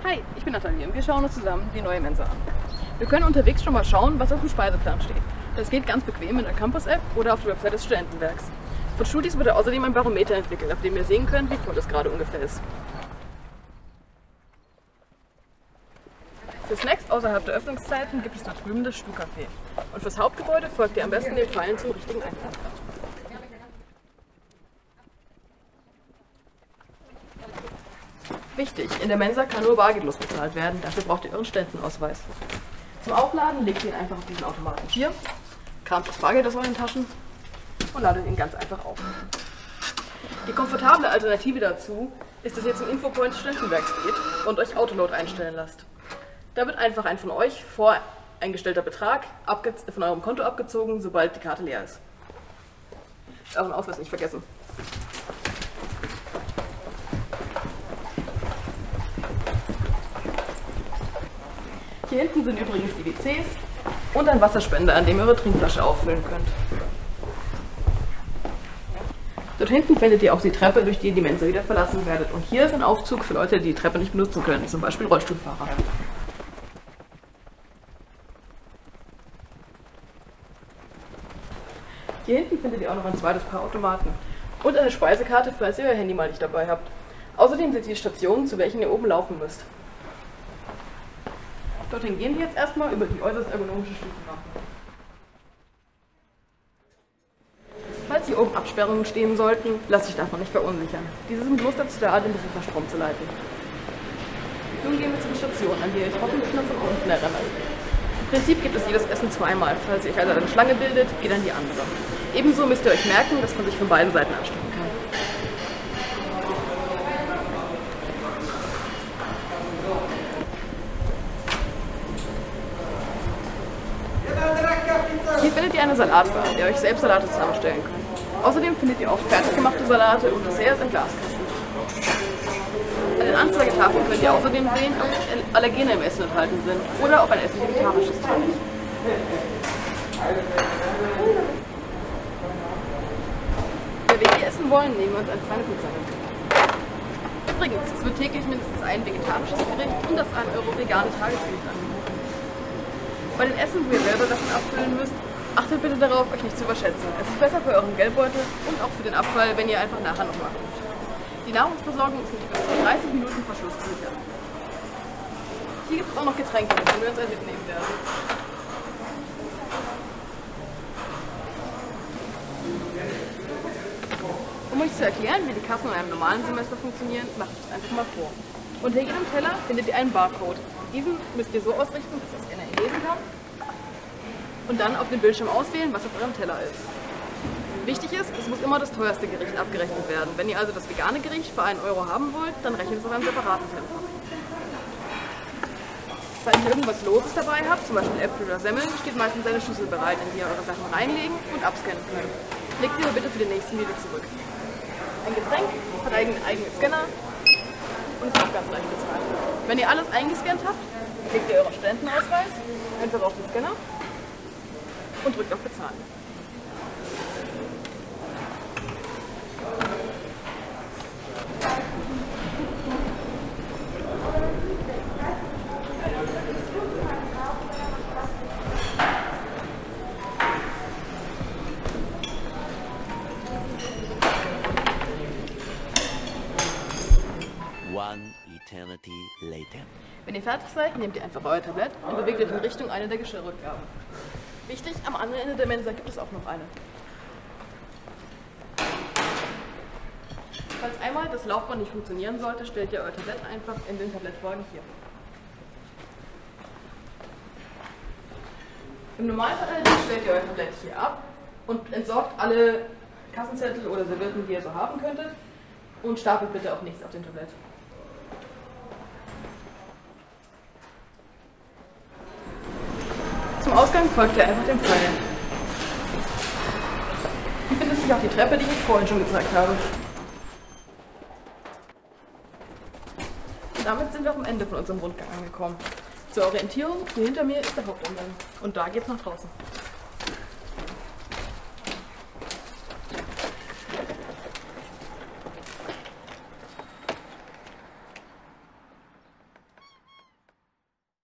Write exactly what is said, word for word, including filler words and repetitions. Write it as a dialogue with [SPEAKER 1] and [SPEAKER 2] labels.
[SPEAKER 1] Hi, ich bin Nathalie und wir schauen uns zusammen die neue Mensa an. Wir können unterwegs schon mal schauen, was auf dem Speiseplan steht. Das geht ganz bequem in der Campus-App oder auf der Website des Studentenwerks. Von Studis wurde außerdem ein Barometer entwickelt, auf dem ihr sehen könnt, wie voll es gerade ungefähr ist. Für Snacks außerhalb der Öffnungszeiten gibt es da drüben das Stu-Café. Und fürs Hauptgebäude folgt ihr am besten den Pfeilen zum richtigen Eingang. Wichtig, in der Mensa kann nur bargeldlos bezahlt werden, dafür braucht ihr euren Studentenausweis. Zum Aufladen legt ihr ihn einfach auf diesen Automaten hier, kramt das Bargeld aus euren Taschen und ladet ihn ganz einfach auf. Die komfortable Alternative dazu ist, dass ihr zum Infopoint des Studentenwerks geht und euch Autoload einstellen lasst. Da wird einfach ein von euch voreingestellter Betrag von eurem Konto abgezogen, sobald die Karte leer ist. Euren Ausweis nicht vergessen. Hier hinten sind übrigens die W Cs und ein Wasserspender, an dem ihr eure Trinkflasche auffüllen könnt. Dort hinten findet ihr auch die Treppe, durch die ihr die Mensa wieder verlassen werdet. Und hier ist ein Aufzug für Leute, die die Treppe nicht benutzen können, zum Beispiel Rollstuhlfahrer. Hier hinten findet ihr auch noch ein zweites Paar Automaten und eine Speisekarte, falls ihr euer Handy mal nicht dabei habt. Außerdem seht ihr die Stationen, zu welchen ihr oben laufen müsst. Dorthin gehen wir jetzt erstmal über die äußerst ergonomische Stufenrampe. Falls hier oben Absperrungen stehen sollten, lasst euch davon nicht verunsichern. Diese sind bloß dazu da, den Besucher Strom zu leiten. Nun gehen wir zur Station, an die ihr euch hoffentlich noch von unten erinnert. Im Prinzip gibt es jedes Essen zweimal. Falls ihr euch also eine Schlange bildet, geht dann die andere. Ebenso müsst ihr euch merken, dass man sich von beiden Seiten anstecken kann. Hier findet ihr eine Salatbar, in der ihr euch selbst Salate zusammenstellen könnt. Außerdem findet ihr auch fertig gemachte Salate und Desserts in Glaskasten. An den Anzeigetafeln könnt ihr außerdem sehen, ob Allergene im Essen enthalten sind oder ob ein Essen vegetarisch ist. Wenn wir hier essen wollen, nehmen wir uns eine feine Pizza mit. Übrigens, es wird täglich mindestens ein vegetarisches Gericht und das ein Euro vegane Tagesgericht angeboten. Bei den Essen, wo ihr selber Sachen abfüllen müsst, achtet bitte darauf, euch nicht zu überschätzen. Es ist besser für euren Geldbeutel und auch für den Abfall, wenn ihr einfach nachher noch nachguckt. Die Nahrungsversorgung ist nicht bis zu dreißig Minuten verschlussgesichert. Hier gibt es auch noch Getränke, die wir uns ein mitnehmen werden. Um euch zu erklären, wie die Kassen in einem normalen Semester funktionieren, mache ich das einfach mal vor. Unter jedem Teller findet ihr einen Barcode. Diesen müsst ihr so ausrichten, dass der Scanner ihn lesen kann und dann auf dem Bildschirm auswählen, was auf eurem Teller ist. Wichtig ist, es muss immer das teuerste Gericht abgerechnet werden. Wenn ihr also das vegane Gericht für einen Euro haben wollt, dann rechnet es auf einem separaten Teller. Falls ihr irgendwas Loses dabei habt, zum Beispiel Äpfel oder Semmeln, steht meistens eine Schüssel bereit, in die ihr eure Sachen reinlegen und abscannen könnt. Legt sie aber bitte für den nächsten wieder zurück. Ein Getränk hat einen eigenen Scanner und ist auch ganz leicht bezahlt. Wenn ihr alles eingescannt habt, legt ihr euren Studentenausweis einfach auf den Scanner und drückt auf Bezahlen.
[SPEAKER 2] One eternity later.
[SPEAKER 1] Wenn ihr fertig seid, nehmt ihr einfach euer Tablett und bewegt euch in Richtung einer der Geschirrrückgaben. Wichtig, am anderen Ende der Mensa gibt es auch noch eine. Falls einmal das Laufband nicht funktionieren sollte, stellt ihr euer Tablett einfach in den Tablettwagen hier. Im Normalfall allerdings stellt ihr euer Tablett hier ab und entsorgt alle Kassenzettel oder Servietten, die ihr so haben könntet, und stapelt bitte auch nichts auf dem Tablett. Zum Ausgang folgt ihr einfach dem Pfeil. Hier findet sich auch die Treppe, die ich euch vorhin schon gezeigt habe. Und damit sind wir auch am Ende von unserem Rundgang angekommen. Zur Orientierung, hier hinter mir ist der Haupteingang und da geht's nach draußen.